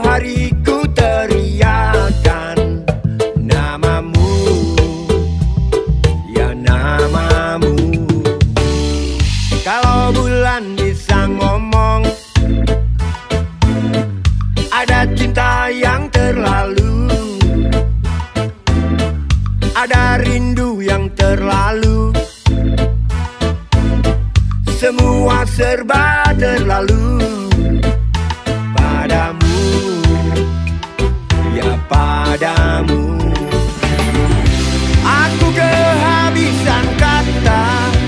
hari ku teriakan namamu, ya namamu. Kalau bulan bisa ngomong, ada cinta yang terlalu, ada rindu yang terlalu. Semua serba terlalu padamu, ya padamu. Aku kehabisan kata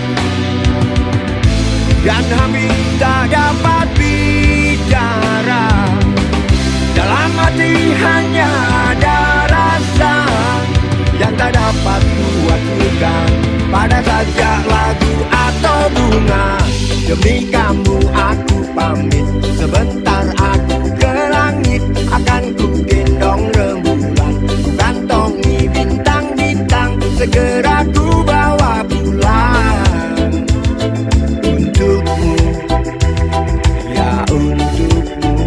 dan hampir tak dapat bicara. Dalam hati hanya ada rasa yang tak dapat kuatkan. Pada sajak lagu atau bunga, demi kamu aku pamit. Sebentar aku ke langit, akan ku gendong rembulan, kantongi bintang-bintang, segera ku bawa pulang. Untukmu, ya untukmu.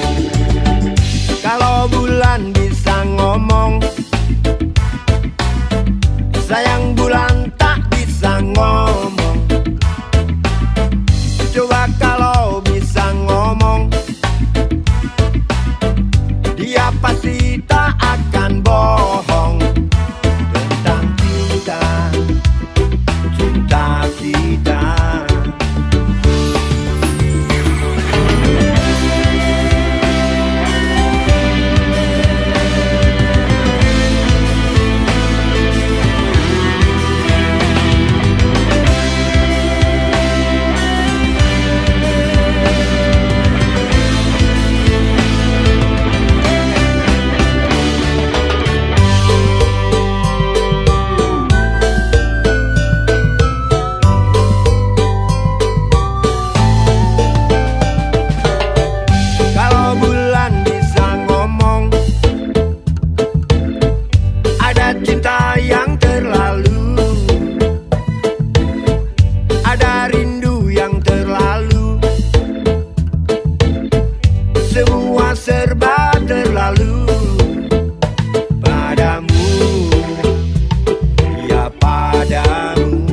Kalau bulan bisa ngomong, sayang bulan tak bisa ngomong. Coba kalau bisa ngomong, dia pasti tak akan bohong tentang cinta, cinta kita. Cinta yang terlalu, ada rindu yang terlalu. Semua serba terlalu padamu, ya padamu.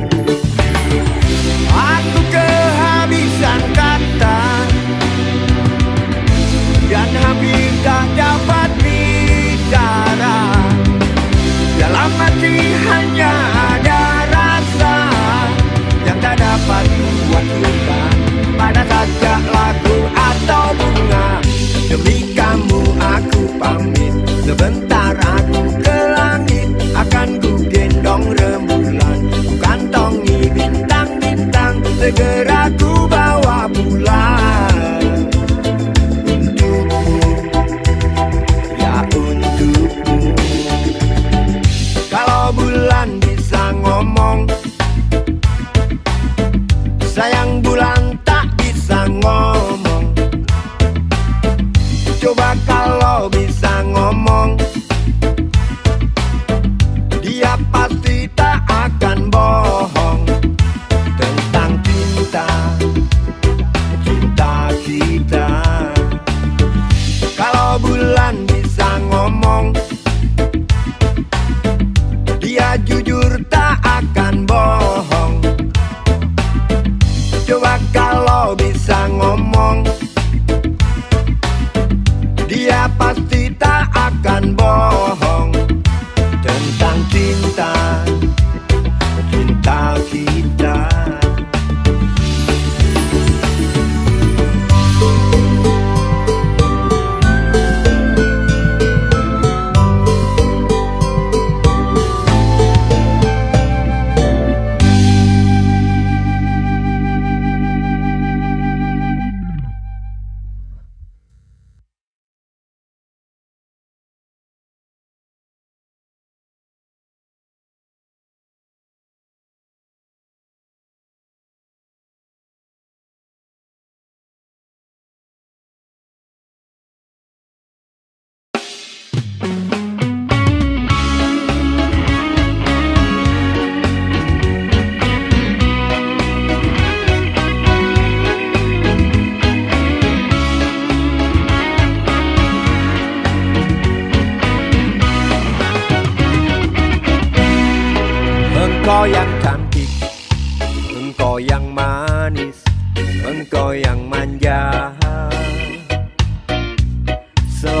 Aku kehabisan kata dan hampir tak dapat bicara. Dalam hati hanya ada rasa yang tak dapat kuatkan. Pada sajak lagu atau bunga, demi kamu aku pamit. Sebentar aku ke langit, akan ku gendong rembulan, ku kantongi bintang-bintang, segera ku bawa pulang. Untukmu, ya untukmu. Kalau bulan bisa ngomong, sayang bulan tak bisa ngomong. Coba kalau bisa ngomong, dia pasti tak akan bohong tentang cinta, cinta kita. Kalau bulan bisa ngomong, dia jujur tak akan bohong. Coba kalau bisa ngomong, dia pasti tak akan bohong tentang cinta, cinta kita.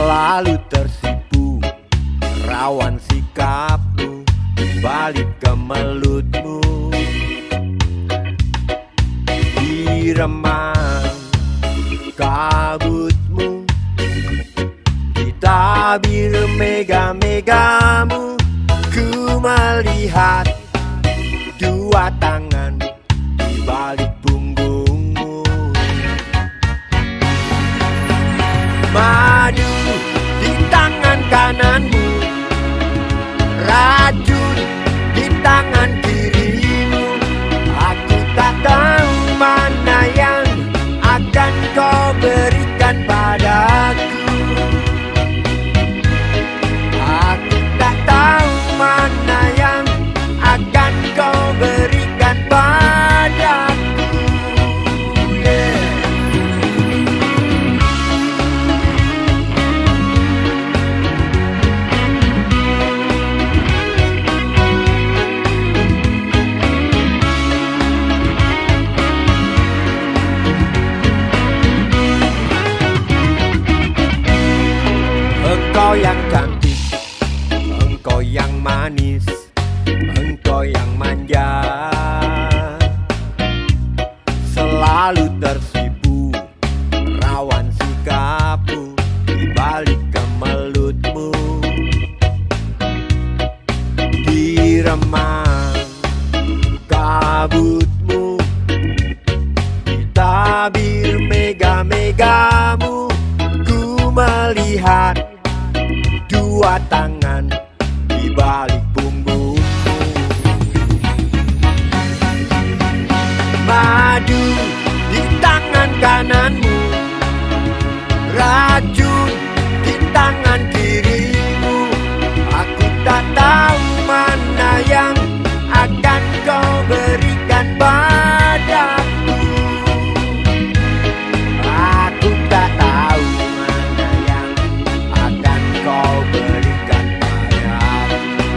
selalu tersipu, rawan sikapmu balik kemelutmu. Di remang kabutmu, di tabir mega-megamu, ku melihat dua tangan di balik punggungmu. Madu di tangan kananmu, racun di tangan kirimu. Aku tak tahu mana yang akan kau berikan padaku. Aku tak tahu mana yang akan kau berikan padaku. Yeah. Engkau yang cantik, engkau yang manis, engkau yang manja, selalu tersipu, rawan sikapmu di balik kemelutmu. Di remang kabutmu, di tabir mega-megamu, ku melihat dua tangan di balik punggungmu. Madu di tangan kananmu, racun di tangan kirimu. Aku tak tahu mana yang akan kau berikan padaku. Aku tak tahu mana yang akan kau berikan padaku.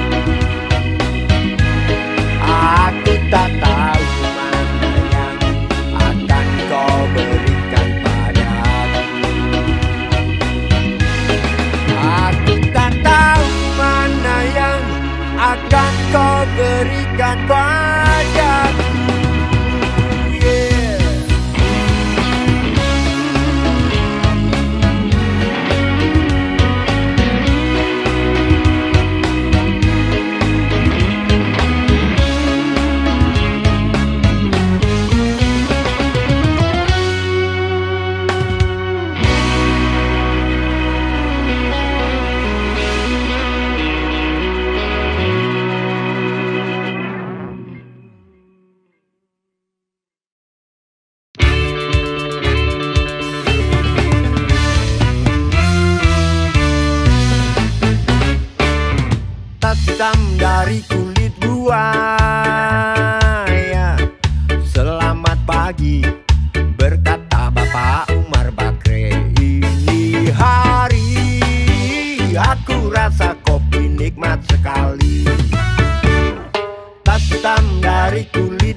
Aku tak tahu mana yang akan kau berikan padaku. Aku tak tahu mana yang akan kau berikan padaku. Yeah. Tas hitam dari kulit buaya, selamat pagi, berkata Bapak Umar Bakre. Ini hari aku rasa kopi nikmat sekali. Tas hitam dari kulit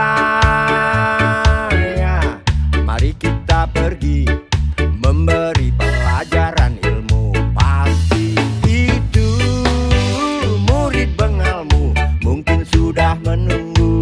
buaya, mari kita pergi memberi pelajaran ilmu. Pasti itu murid bengalmu mungkin sudah menunggu.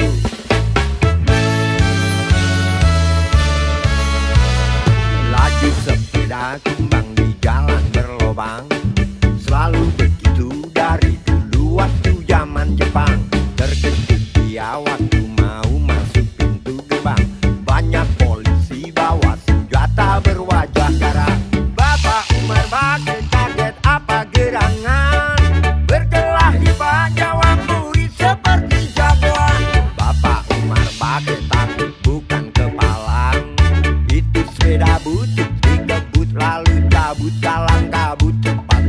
Laju sepeda kumbang di jalan berlobang, selalu begitu dari dulu waktu zaman Jepang. Terkejut dia waktu mau masuk pintu gerbang, banyak polisi bawa senjata berwajah garang. Bapak Umar Bakre kaget, apa gerangan? Berkelahi banyak murid seperti jagoan. Bapak Umar Bakre takut bukan kepalang, itu sepeda butut dikebut lalu cabut kalang kabut cepat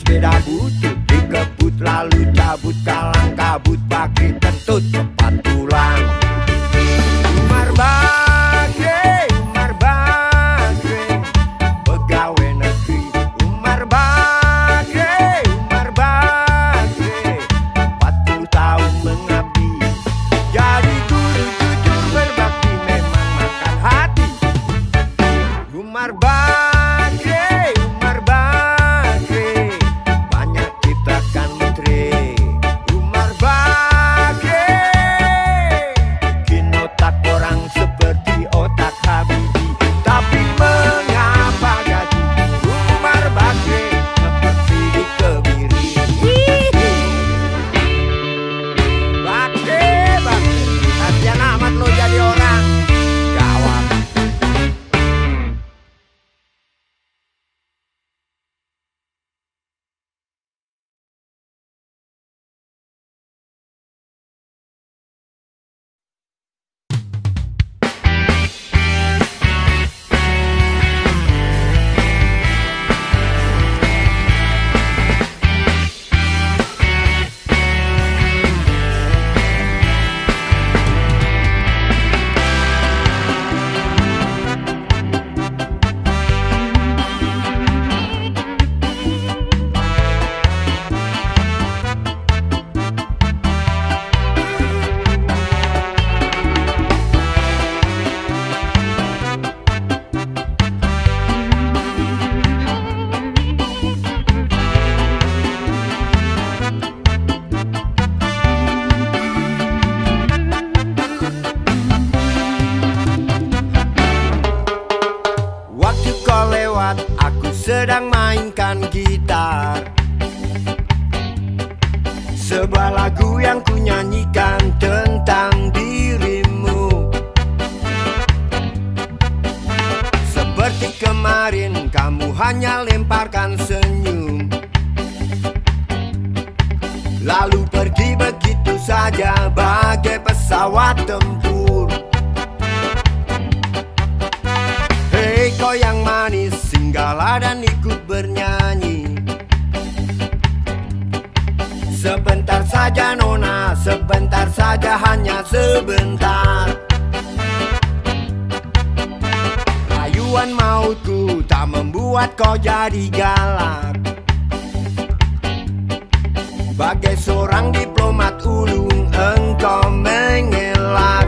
sepeda butut dikebut lalu cabut kalang kabut pakai kentut tepat tulang. Umar Bakri, Umar Bakri, pegawai negeri. Umar Bakri, Umar Bakri, 40 tahun mengabdi. Jadi guru jujur berbakti memang makan hati. Umar Bakri, Umar Bakri, banyak ciptakan menteri. Umar Bakri bikin otak orang seperti otak Habibie. Tapi mengapa gaji Umar Bakri seperti dikebiri? Bakri, Bakri, kasihan amat lo jadi orang. Gawat. Waktu kau lewat, aku sedang mainkan gitar. Sebuah lagu yang ku nyanyikan tentang dirimu. Seperti kemarin, kamu hanya lemparkan senyum, lalu pergi begitu saja bagai pesawat tempur. Hei kau yang manis, singgahlah dan ikut bernyanyi. Sebentar saja nona, sebentar saja, hanya sebentar. Rayuan mautku tak membuat kau jadi galak. Bagai seorang diplomat ulung, engkau mengelak.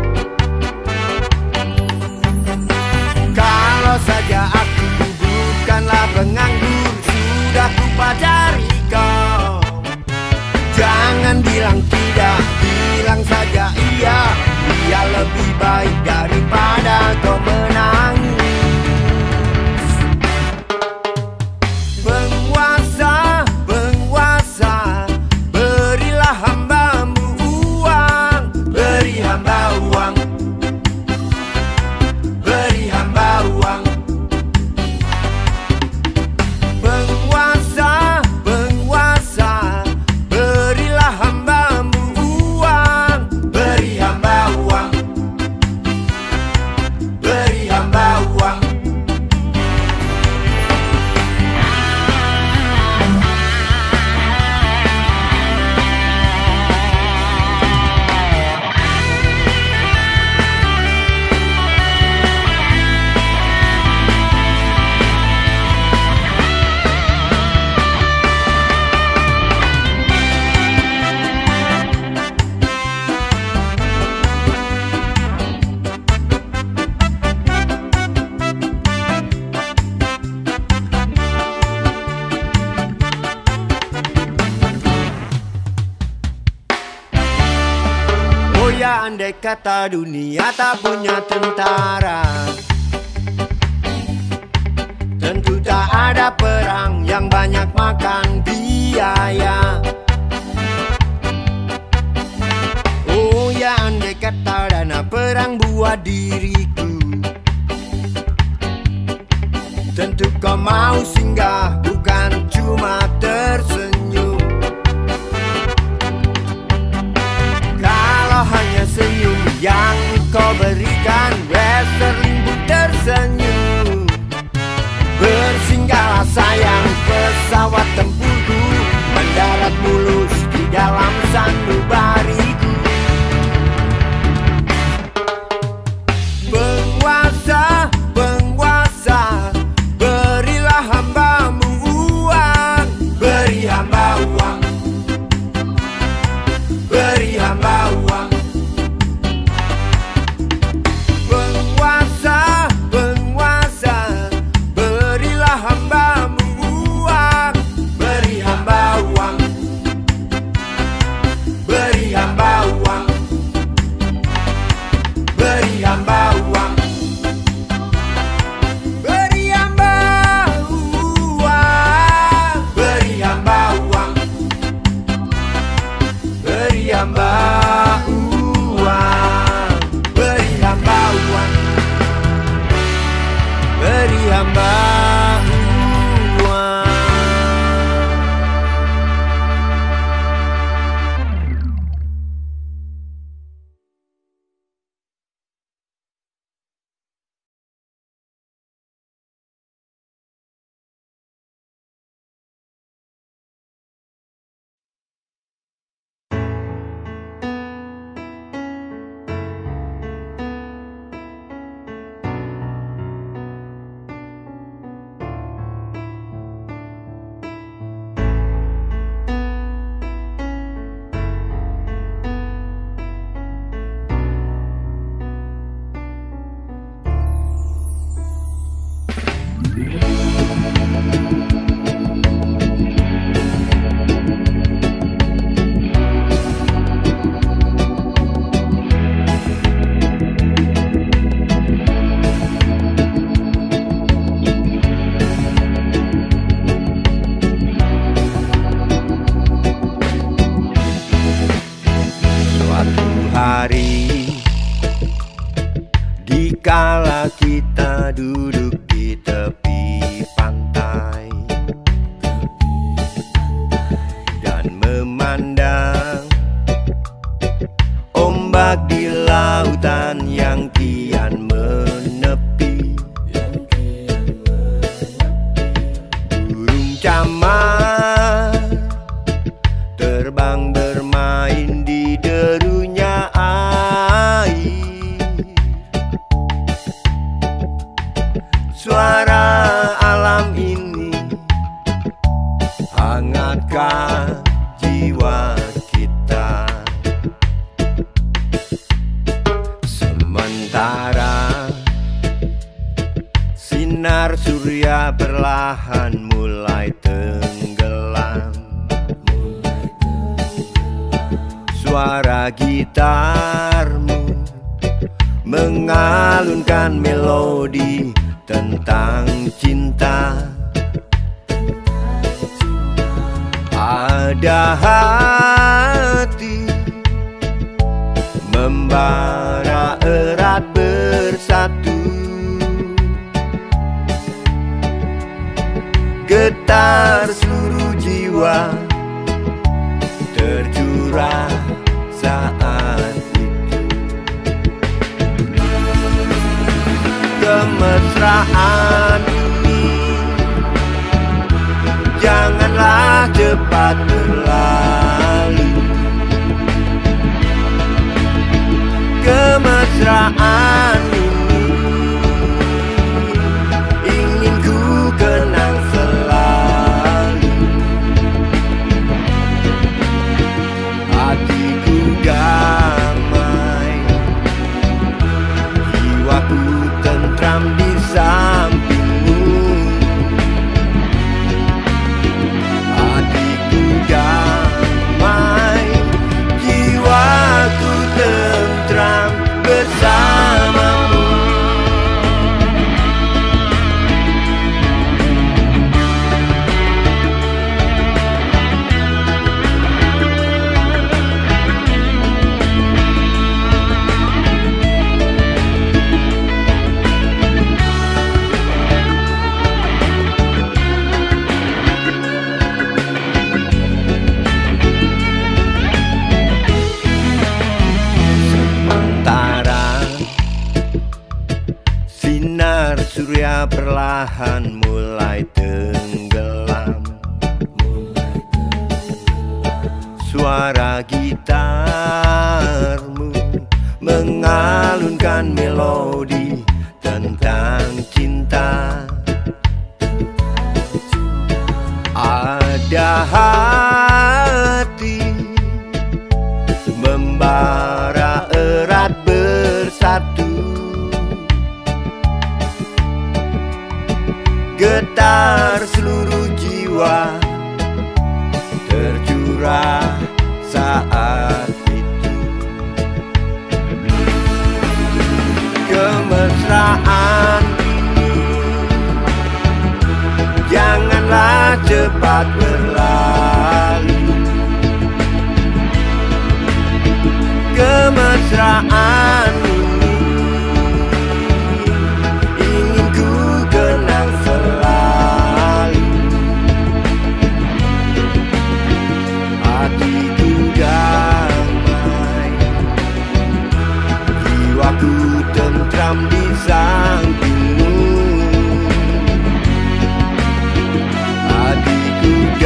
Kalau saja aku bukanlah penganggur, sudah ku pacari kau. Jangan bilang tidak, bilang saja iya. Ia lebih baik daripada kau menangis. Penguasa, penguasa, berilah hambamu uang. Beri hamba uang, beri hamba uang. Penguasa, penguasa, berilah hambamu uang. Beri hamba uang, beri hamba uang. Oh ya, andai kata dunia tak punya tentara, tentu tak ada perang yang banyak makan biaya. Oh ya, andai kata dana perang buat diriku, tentu kau mau singgah, bukan cuma tersenyum. Kalau hanya senyum yang kau berikan, Westerling pun tersenyum. Bersinggahlah sayang, pesawat tempurku. kala kita duduk di tepi pantai dan memandang ombak di lautan yang kian menepi. Burung camar terbang bermain di derunya air. Suara alam ini hangatkan jiwa kita. Sementara sinar surya perlahan mulai tenggelam, suara gitarmu mengalunkan melodi tentang cinta. Ada hati membara erat bersatu, getar seluruh jiwa tercurah saat itu. Kemesraan ini janganlah cepat berlalu. Kemesraan ini ingin ku kenang selalu. Hatiku damai, jiwaku tentram di sampingmu. Hatiku damai, jiwaku tentram bersamamu. Sinar surya perlahan mulai tenggelam, suara gitarmu mengalunkan melodi tentang cinta. Ada hati membara erat bersatu, getar seluruh jiwa tercurah saat itu. Kemesraan ini janganlah cepat berlalu. Kemesraan ini ingin ku kenang selalu. Hatiku damai, jiwaku tentram di sampingmu. Hatiku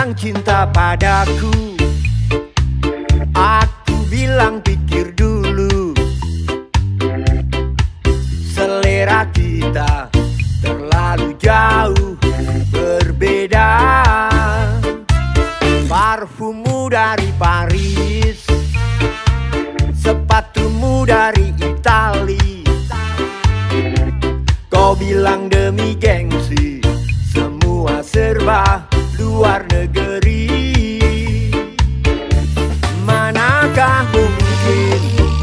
bilang cinta padaku, aku bilang pikir dulu. Selera kita terlalu jauh berbeda. Parfummu dari Paris, sepatumu dari Itali. Kau bilang demi gengsi, semua serba luar negeri. Manakah mungkin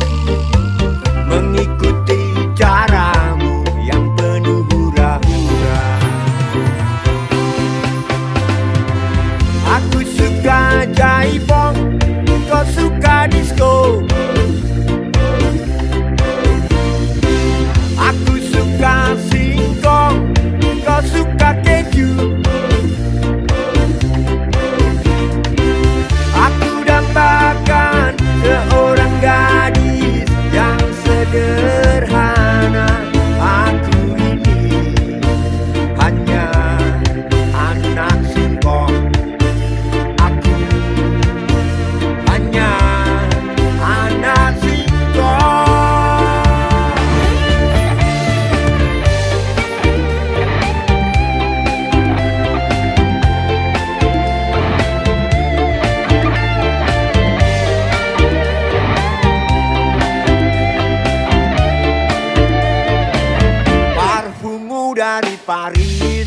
mengikuti caramu yang penuh hura-hura? Aku suka jaipong, kau suka disco. Aku suka singkong, kau suka keju. Aku dambakan seorang gadis yang sederhana. Aku ini hanya anak singkong. Aku hanya anak singkong. Parfummu dari Paris,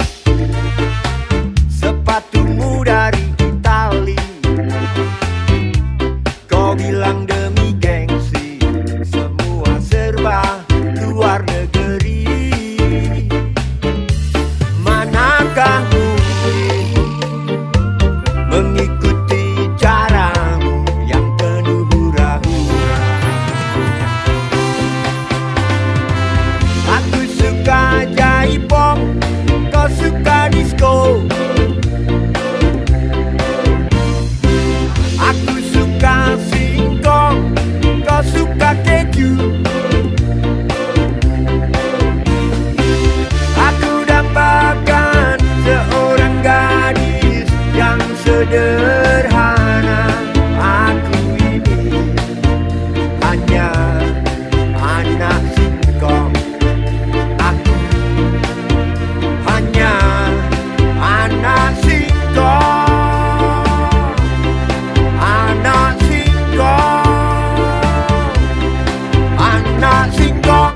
sepatumu dari Itali. Kau bilang demi gengsi, semua serba luar negeri. Manakah mungkin mengikuti caramu yang penuh hura-hura? Aku suka jaipong, kau suka disco. Aku suka singkong, kau suka keju. Aku dambakan seorang gadis yang sederhana. Aku ini hanya anak singkong. Aku hanya anak singkong. Anak singkong. Anak singkong.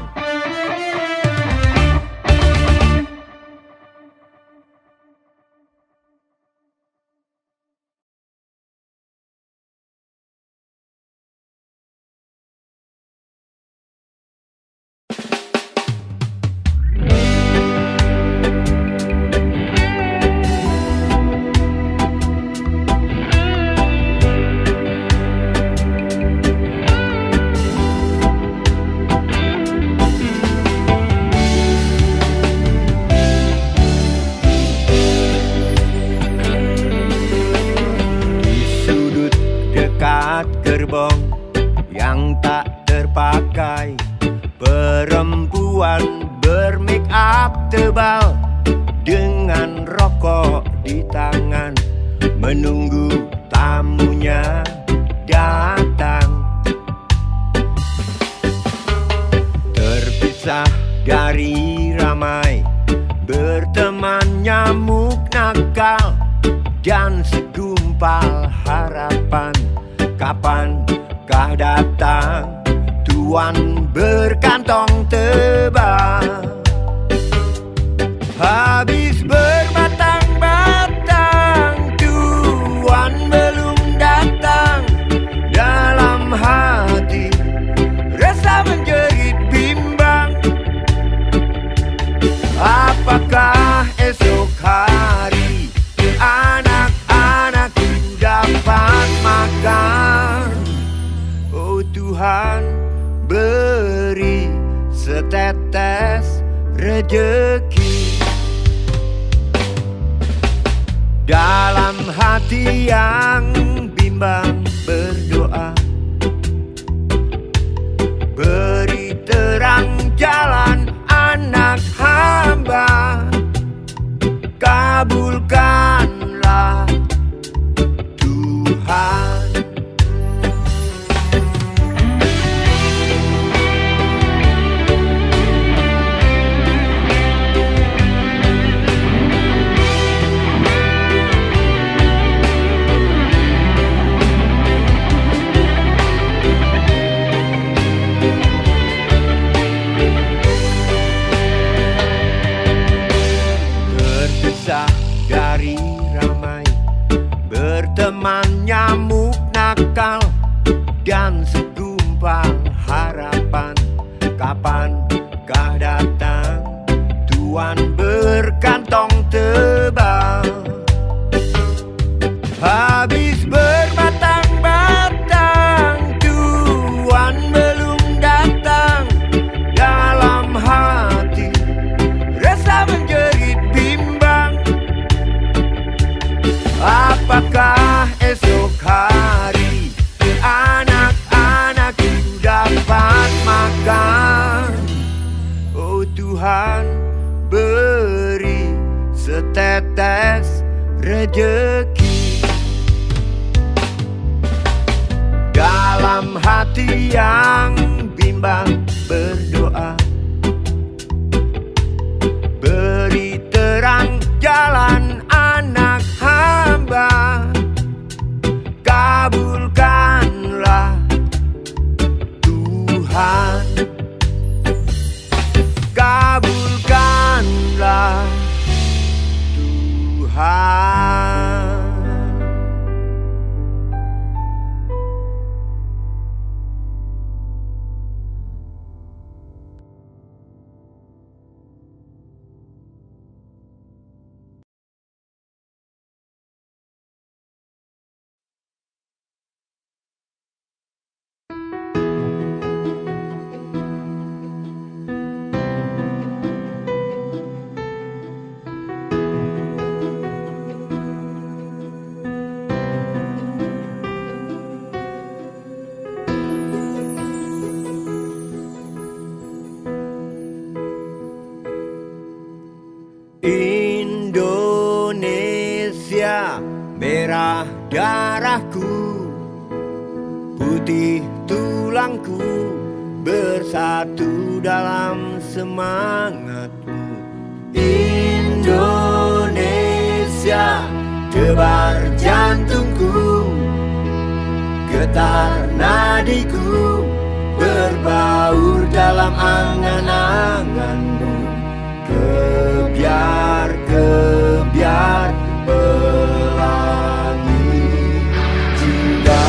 Dekat gerbong yang tak terpakai, perempuan bermake up tebal dengan rokok di tangan, menunggu tamunya datang. Terpisah dari ramai, berteman nyamuk nakal dan segumpal harapan. Kapankah datang tuan berkantong tebal? Habis berbatang-batang, tuan belum datang. Dalam hati rasa menjerit bimbang. Apakah esok hari anak-anakku dapat makan? Oh Tuhan, beri setetes rejeki. Dalam hati yang bimbang berdoa, beri terang jalan anak hamba. Kabulkanlah berkantong tebal. Habis berbatang-batang, Tuhan belum datang. Dalam hati rasa menjerit bimbang. Apakah esok hari anak-anakku dapat makan? Oh Tuhan, beri setetes rejeki. Dalam hati yang bimbang berdoa, beri terang jalan anak hamba. Kabulkanlah Tuhan, kabulkanlah Tuhan. Indonesia, merah darahku, putih tulangku, bersatu dalam semangatmu. Indonesia, debar jantungku, getar nadiku, berbaur dalam angan-anganmu. Kebiar pelangi cinta.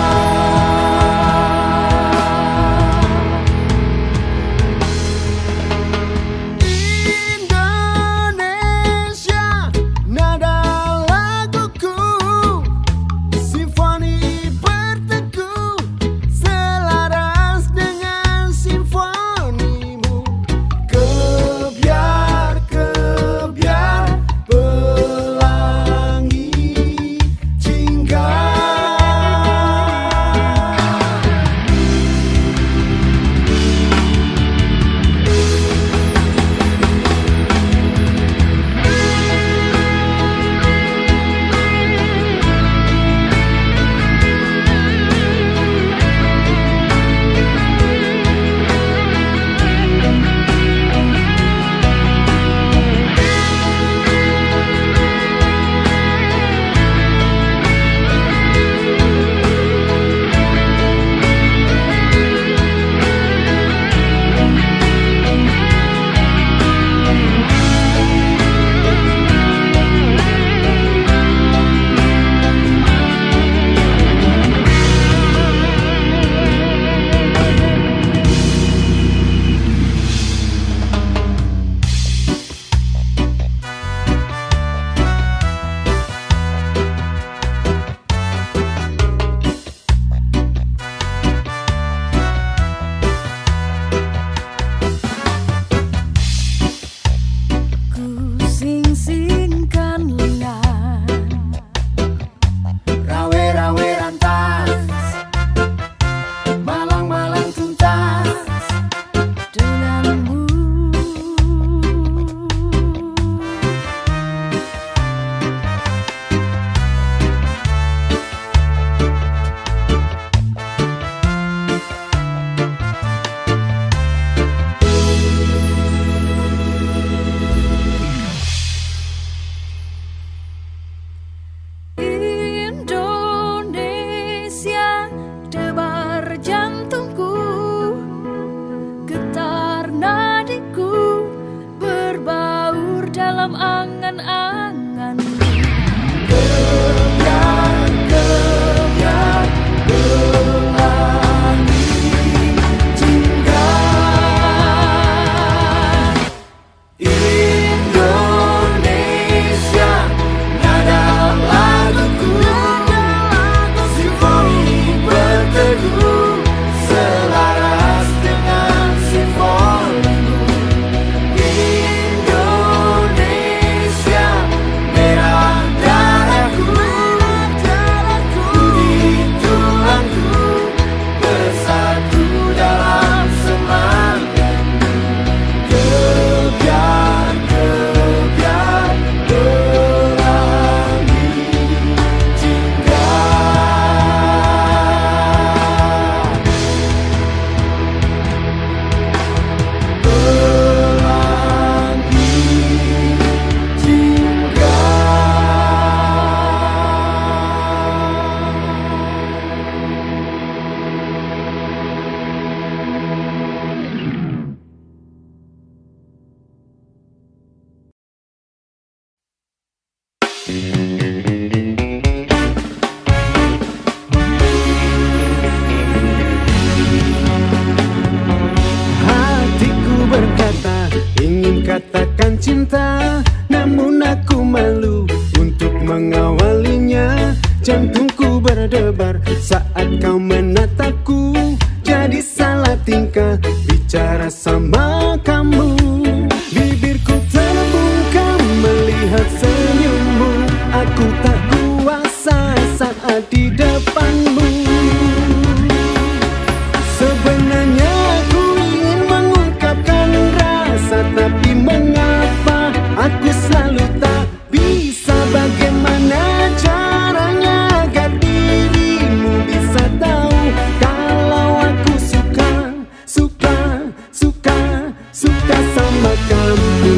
Indonesia, nada laguku, simfoni berteguh, selaras dengan simfonimu. Kebiar pelangi jingga. mengatakan cinta, namun aku malu untuk mengawalinya. Jantungku berdebar saat kau menatapku, jadi salah tingkah bicara sama kamu. Bibirku terbuka melihat senyummu, aku tak kuasa saat di depanmu. Sebenarnya aku ingin mengungkapkan rasa, tapi mengapa aku selalu tak bisa? Bagaimana caranya agar dirimu bisa tahu kalau aku suka sama kamu.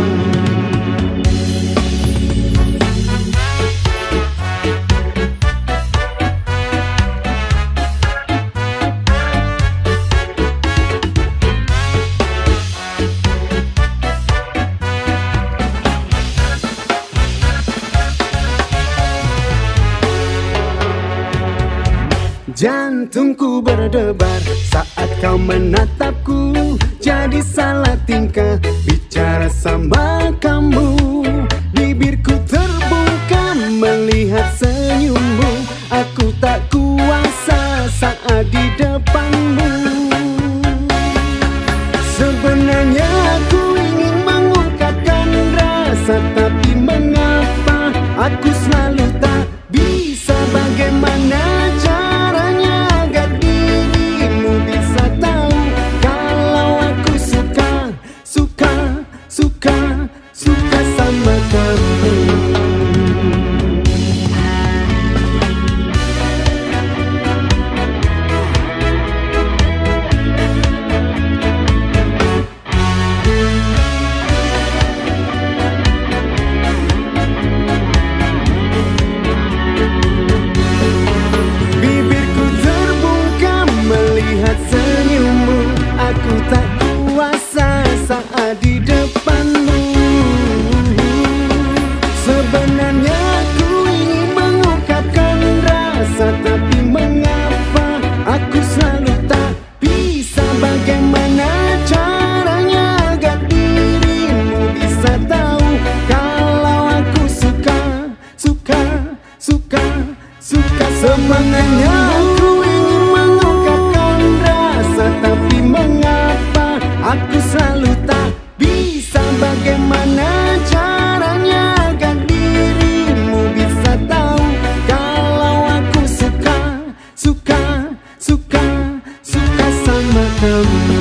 Jantungku berdebar saat kau menatapku, jadi salah tingkah bicara sama kamu. Bibirku terbuka melihat senyummu, aku tak kuasa saat di depanmu. Sebenarnya aku ingin mengungkapkan rasa, tapi mengapa aku selalu tak bisa? Bagaimana caranya agar dirimu bisa tahu kalau aku suka sama kamu. Bibirku terbuka melihat senyummu, aku tak kuasa saat di depanmu. Sebenarnya aku ingin mengungkapkan rasa, tapi mengapa aku selalu tak bisa? Bagaimana caranya agar dirimu bisa tahu kalau aku suka semangatnya. Aku ingin mengungkapkan rasa, tapi mengapa aku selalu tak bisa? Bagaimana caranya agar dirimu bisa tahu kalau aku suka sama kamu.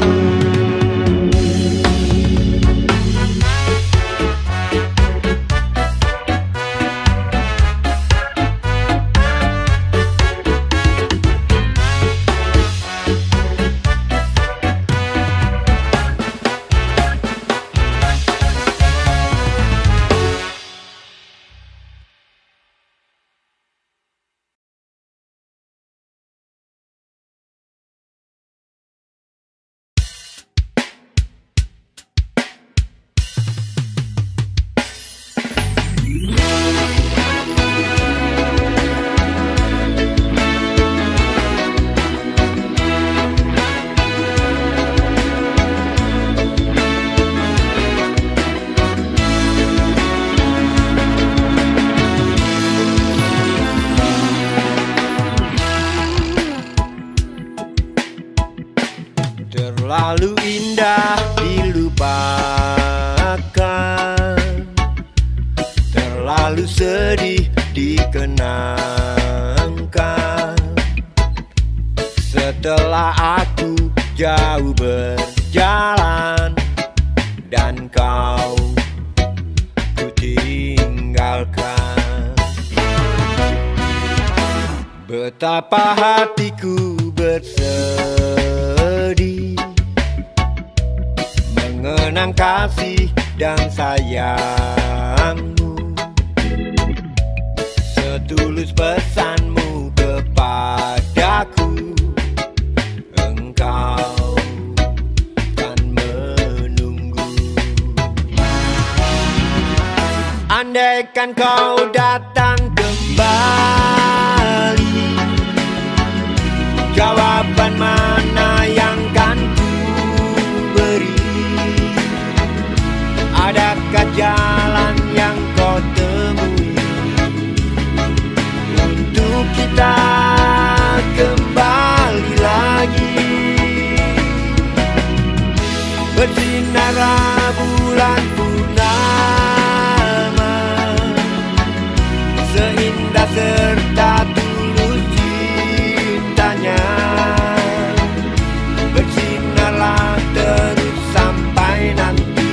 Terlalu indah dilupakan, terlalu sedih dikenangkan. Setelah aku jauh berjalan dan kau ku tinggalkan, betapa hatiku bersedih mengenang kasih dan sayangmu. Setulus pesanmu kepadaku, engkau kan menunggu. Andaikan kau datang kembali, jawaban mana yang kan ku beri? Adakah jalan yang kau temui untuk kita kembali lagi? Bersinarlah bulan purnama, seindah serta tulus cintanya. Bersinarlah terus sampai nanti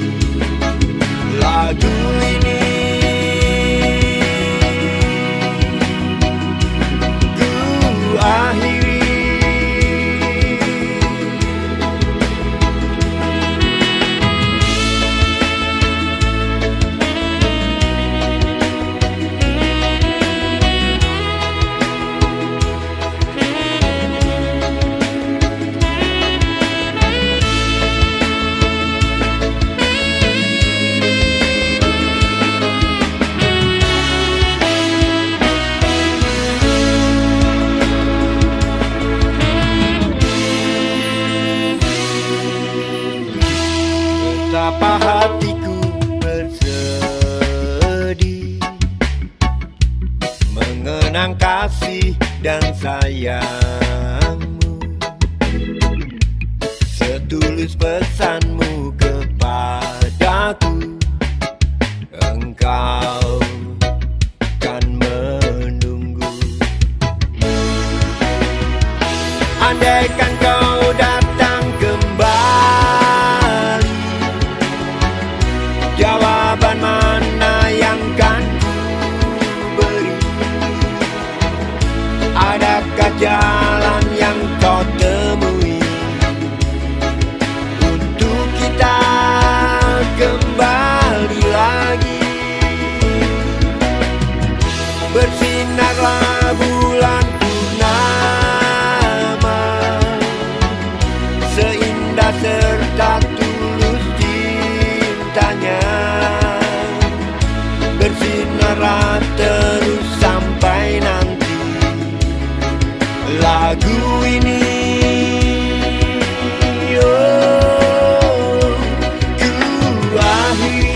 lagu ini ku akhiri. Betapa hatiku bersedih mengenang kasih dan sayangmu, setulus pesanmu kepadaku. Engkau kan menunggu. Andaikan kau datang kembali, jawaban mana yang kan ku beri? Adakah jalan yang kau temui untuk kita kembali lagi? Bersinarlah bulan purnama, seindah serta tulus cintanya. Bersinarlah terus sampai nanti lagu ini ku akhiri.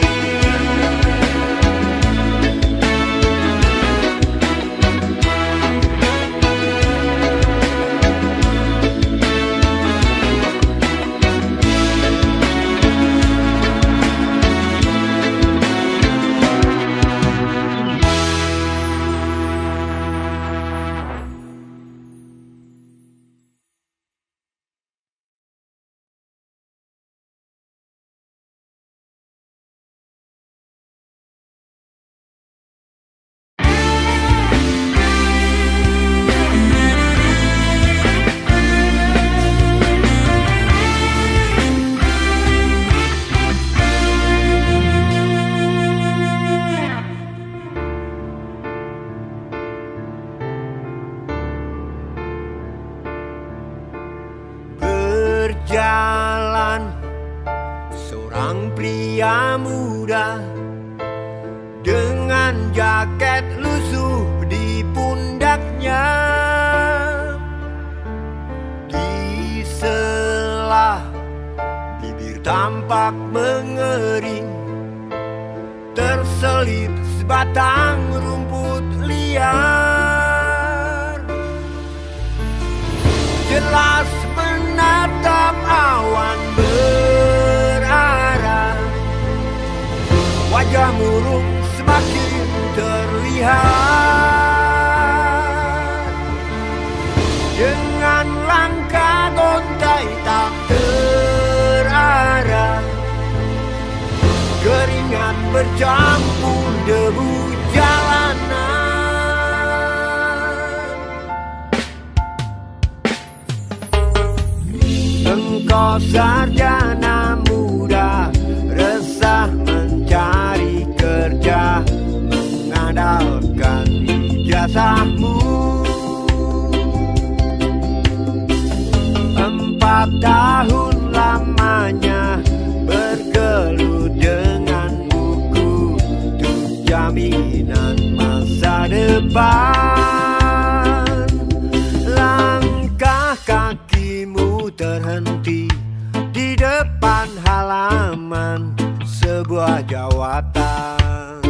Berjalan seorang pria muda dengan jaket lusuh di pundaknya. Di sela bibir tampak mengering, terselip sebatang rumput liar. Jelas menatap awan berarah, wajah murung semakin terlihat. Dengan langkah gontai tak terarah, keringat bercampur debu jalanan. Engkau sarjana muda, resah mencari kerja, mengandalkan ijazahmu. 4 tahun lamanya bergelut dengan buku untuk jaminan masa depan. Langkah kakimu terhenti di depan halaman sebuah jawatan.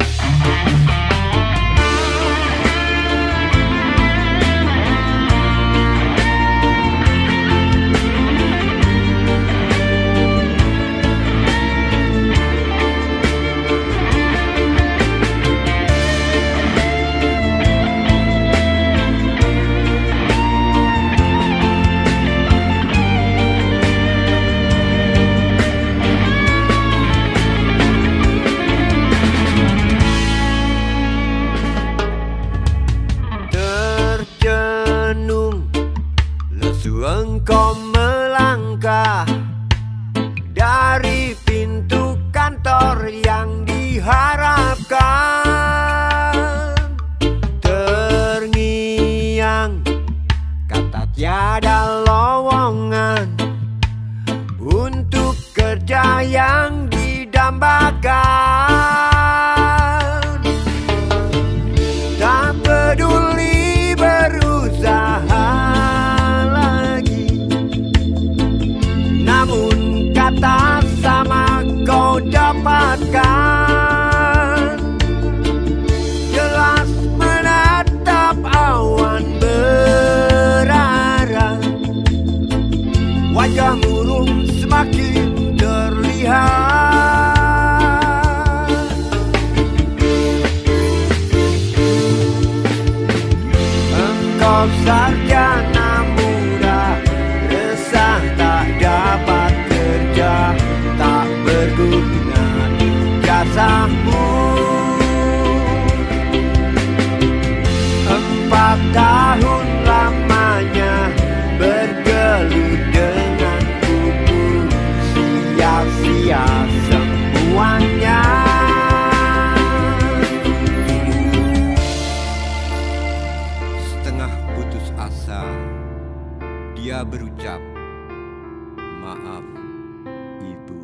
Engkau melangkah dari pintu kantor yang diharapkan. Terngiang kata tiada lowongan untuk kerja yang didambakan. Tak peduli berusaha, namun kata sama kau dapatkan. Jelas menatap awan berarah, wajah murung semakin terlihat. Engkau sarjana muda, resah tak dapat kerja, tak berguna jasamu. 4 tahun lamanya bergelut dengan kuku, sia-sia semuanya. Setengah putus asa, dia berucap, "Maaf, Ibu."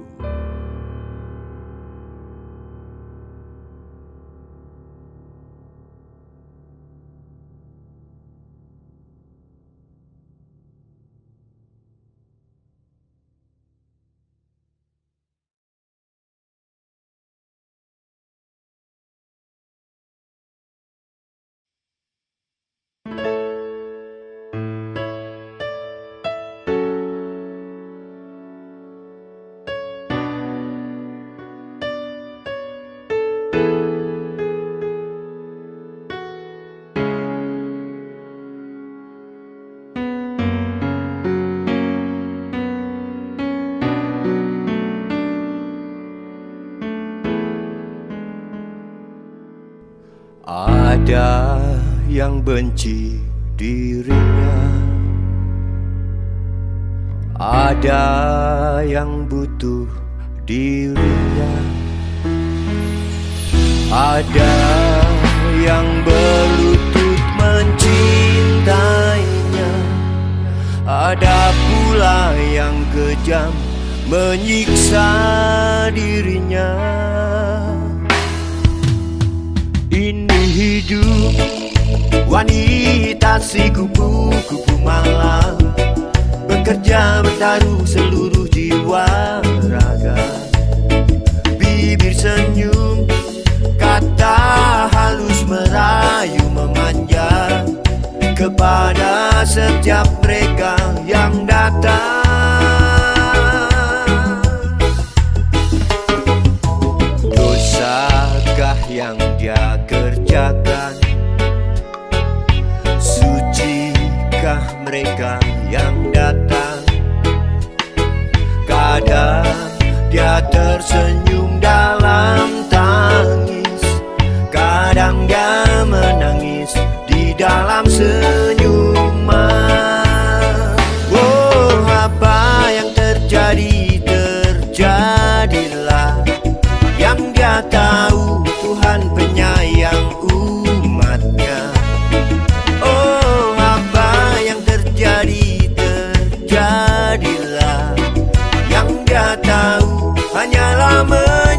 Ada yang benci dirinya, ada yang butuh dirinya, ada yang berlutut mencintainya, ada pula yang kejam menyiksa dirinya. Ini hidup wanita si kupu-kupu malam, bekerja bertaruh seluruh jiwa raga. Bibir senyum, kata halus merayu memanja kepada setiap mereka yang datang. Dosakah yang dia kerjakan? Sucikah mereka yang datang? Kadang dia tersenyum dalam tangis, kadang dia menangis di dalam senyuman. Oh, apa yang terjadi, terjadilah. Yang dia tahu Tuhan penyayang umatnya. Oh, apa yang terjadi, terjadilah. Yang dia tahu hanyalah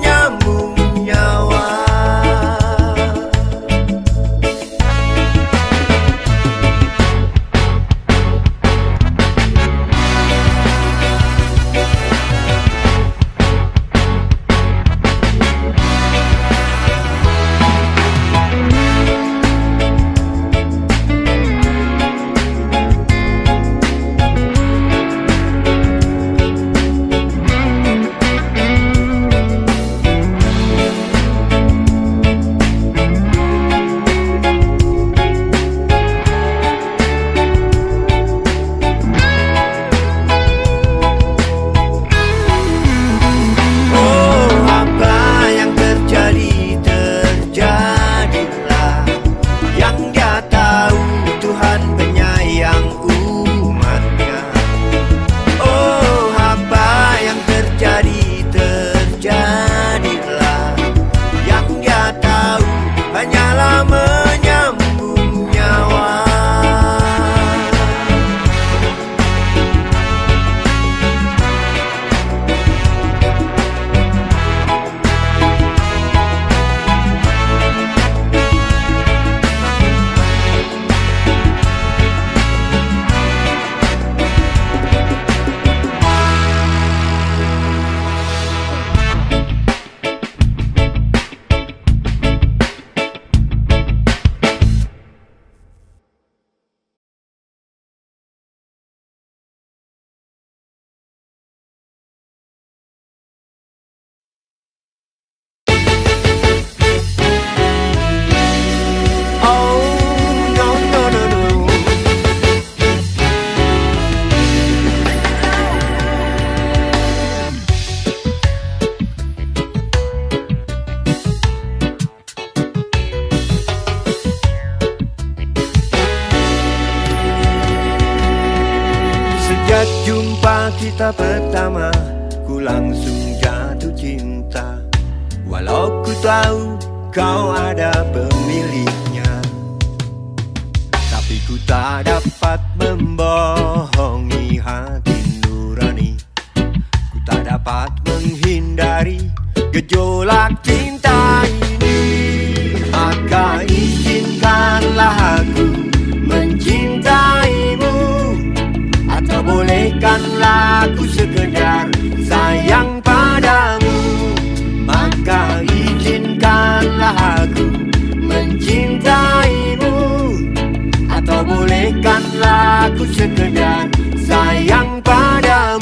kita pertama, ku langsung jatuh cinta. Walau ku tahu kau ada pemiliknya, tapi ku tak dapat membohongi hati nurani. Ku tak dapat menghindari gejolak cinta ini. Maka izinkanlah aku mencintaimu, atau bolehkanlah aku sekedar sayang padamu. Maka izinkanlah aku mencintaimu, atau bolehkanlah aku sekedar sayang padamu.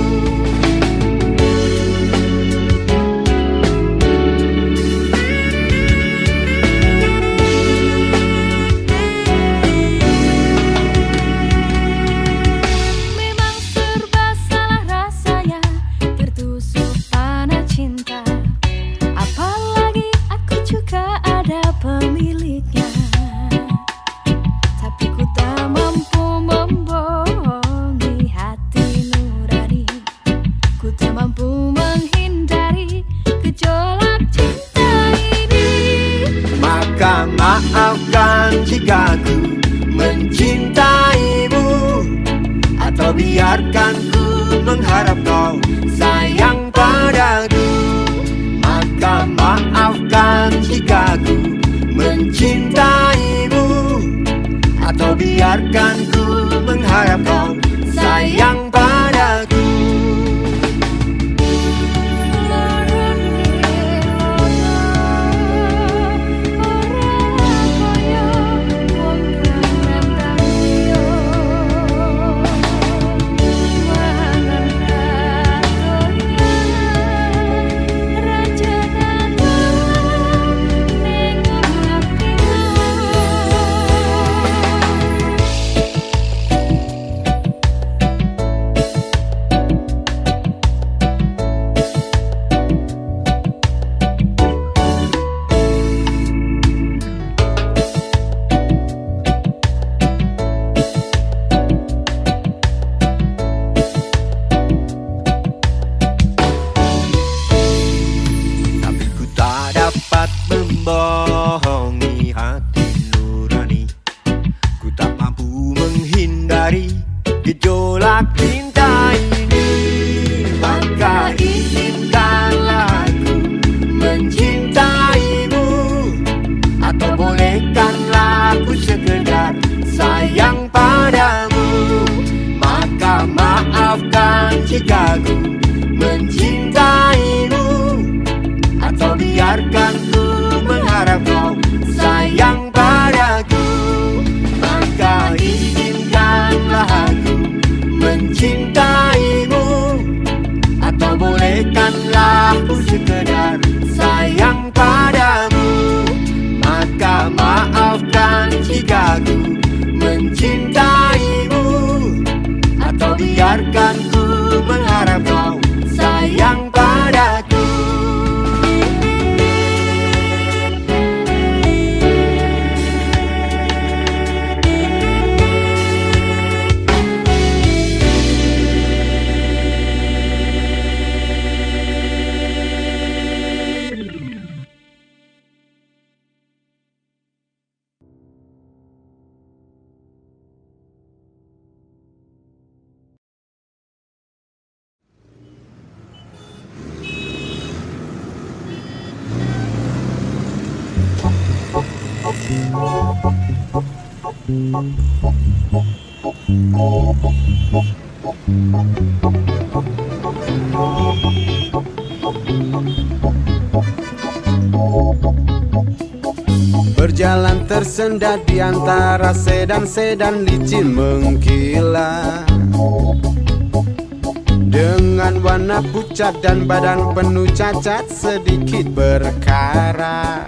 Maafkan jika ku mencintaimu, atau biarkan ku mengharap kau sayang padaku. Maka maafkan jika ku mencintaimu, atau biarkan ku mengharap kau sayang padaku. Membohongi hati nurani, ku tak mampu menghindari gejolak cinta ini. Maka izinkanlah aku mencintaimu, atau bolehkanlah aku sekedar sayang padamu. Maka maafkan jika ku mencintaimu, atau biarkan ku mengharap kau sayang padaku. Maka izinkanlah aku mencintaimu, atau bolehkanlah aku sekedar sayang padamu. Maka maafkan jika ku mencintaimu, atau biarkan ku mengharap kau sayang padaku. Berjalan tersendat di antara sedan-sedan licin mengkilat, dengan warna pucat dan badan penuh cacat sedikit berkarat.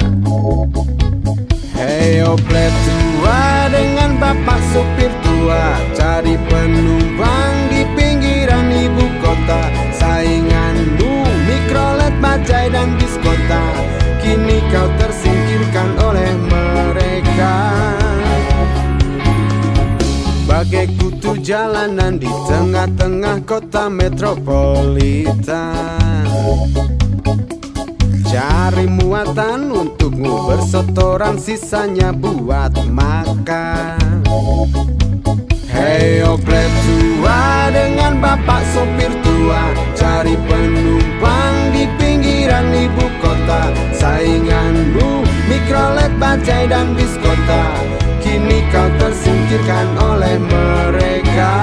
Hei oplet tua dengan bapak supir tua, cari penumpang di pinggiran ibu kota. Sainganmu mikrolet, bajai dan bis kota, kini kau tersingkirkan oleh mereka. Bagai kutu perjalanan di tengah-tengah kota metropolitan. Cari muatan untukmu bersetoran, sisanya buat makan. Hei oplet tua dengan bapak sopir tua, cari penumpang di pinggiran ibu kota. Sainganmu mikrolet, bajai dan bis kota, kini kau tersingkirkan oleh mereka.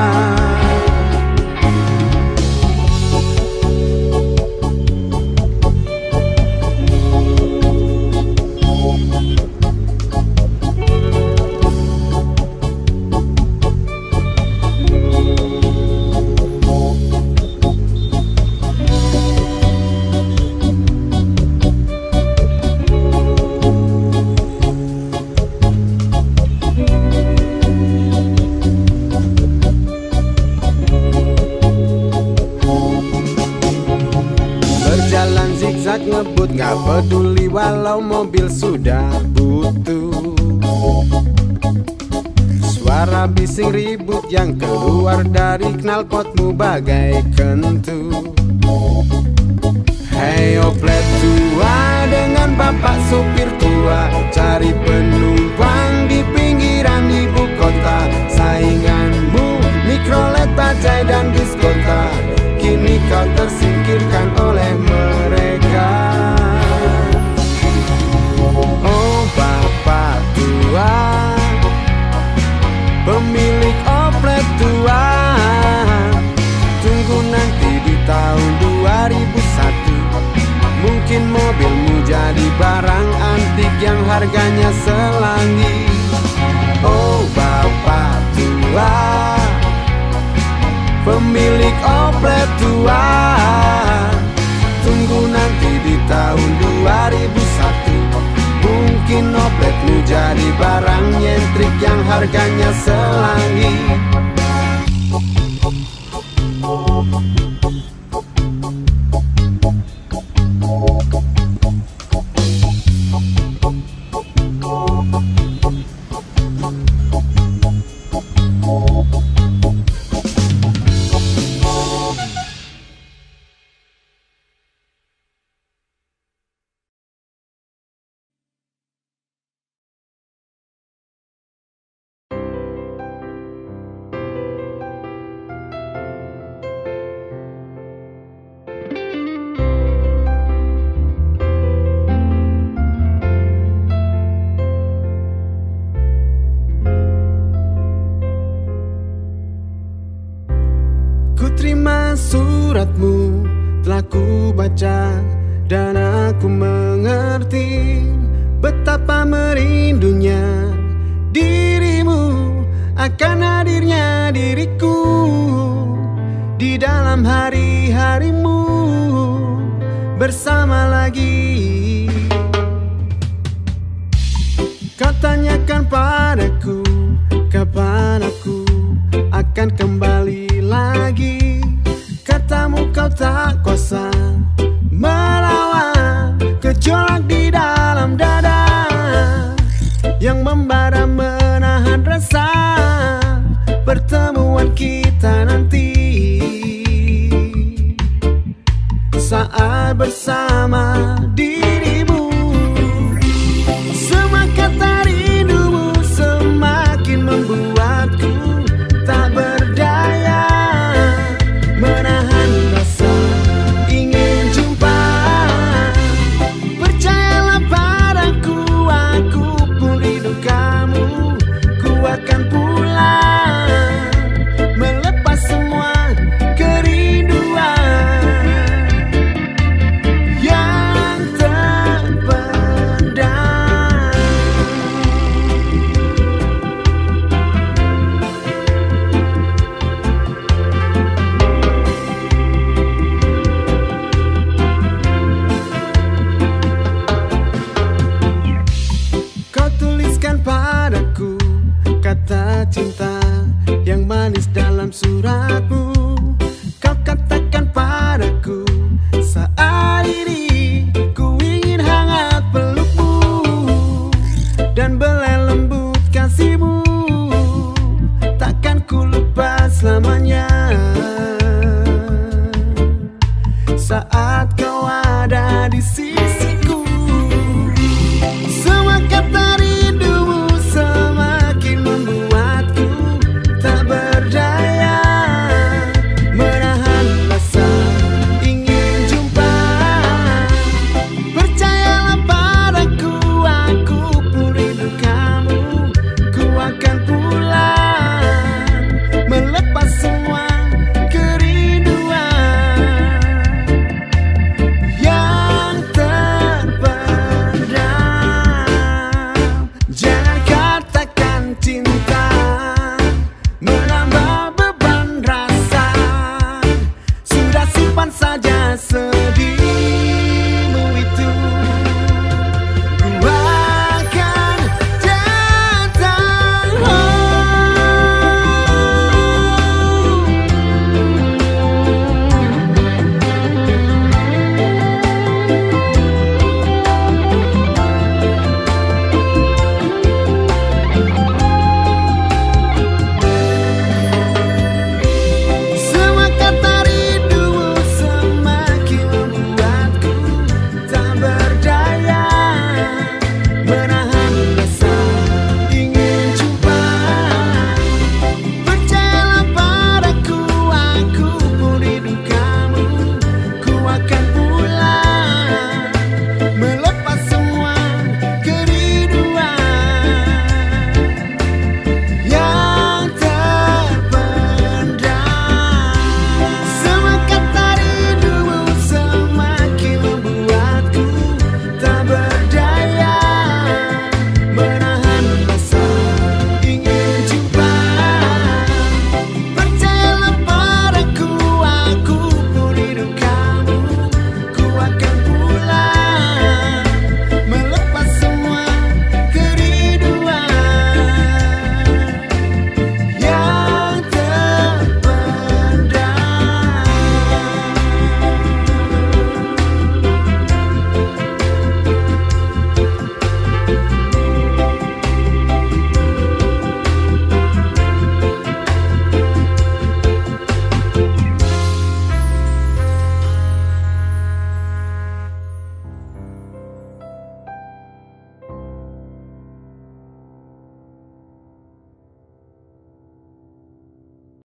Berjalan zigzag ngebut, gak peduli walau mobil sudah butuh. Suara bising ribut yang keluar dari knalpotmu bagai kentu. Hei oplet tua dengan bapak sopir tua, cari penumpang di pinggiran ibu kota. Sainganmu mikrolet, bajai dan bis kota, kini kau tersingkirkan oleh mereka. Oh bapak tua, pemilik oplet tua, tunggu nanti di tahun 2001, mungkin mobilmu jadi barang antik yang harganya selangit. Oh bapak tua, pemilik oplet tua, tunggu nanti di tahun 2001, mungkin opletmu jadi barang nyentrik yang harganya selangit. Terima suratmu, telah ku baca dan aku mengerti betapa merindunya dirimu akan hadirnya diriku di dalam hari-harimu bersama lagi. Kau tanyakan padaku kapan aku akan kembali lagi. Katamu kau tak kuasa melawan gejolak di dalam dada yang membara menahan rasa pertemuan kita nanti saat bersama dirimu. Semua kata rindumu semakin membuatku tak berdaya menahan rasa ingin jumpa. Percayalah padaku, aku pun rindu kamu. Ku akan pulang melepas semua kerinduan yang terpendam. Kau tuliskan padaku kata cinta yang manis dalam suratmu.